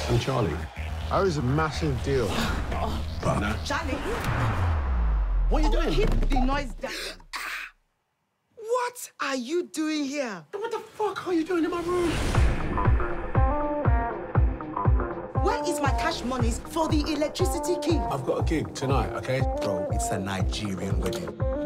I'm Charlie. I was a massive deal. Partner. Charlie! What are you doing? Keep the noise down. What are you doing here? What the fuck are you doing in my room? Where is my cash monies for the electricity key? I've got a gig tonight, okay? Bro, it's a Nigerian wedding.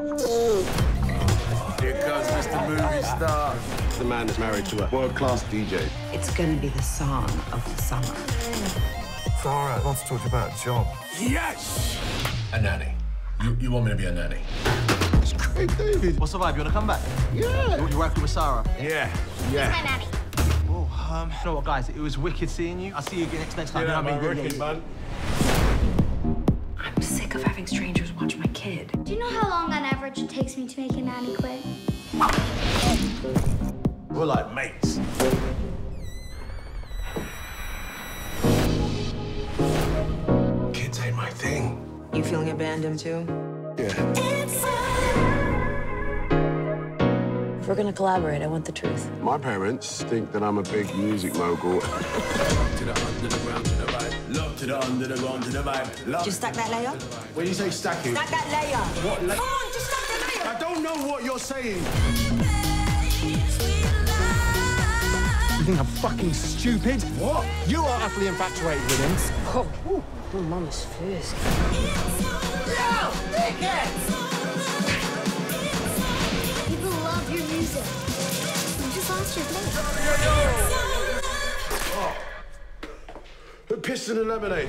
Here comes Mr. Movie Star. The man is married to a world-class DJ. It's gonna be the song of the summer. Sarah, I want to talk to you about a job. Yes! A nanny. You want me to be a nanny? It's great, David. What's the vibe? You wanna come back? Yeah. You're working with Sarah? Yeah. My nanny. Oh, you know what, guys? It was wicked seeing you. I'll see you again next time. Yeah, You know what I mean? wicked, man. I'm sick of having strangers watch my kid. Do you know how long on average it takes me to make a nanny quit? We're like mates. Kids ain't my thing. You feeling abandoned too? Yeah. If we're gonna collaborate, I want the truth. My parents think that I'm a big music mogul. To the underground, to the vibe. Love to the underground, to the vibe. Love. Just stack that layer? When you say stacking, Stack that layer. what Come on, just stack that layer. I don't know what you're saying. You think I'm fucking stupid? What? You are utterly infatuated with him. Oh, mama's first. People love your music. You just lost your place. Who pissed in the lemonade?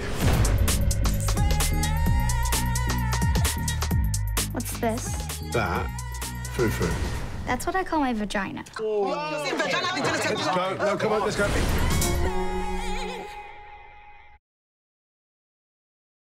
What's this? That. Foo-foo. That's what I call my vagina. Let's go. No, come on, let's go.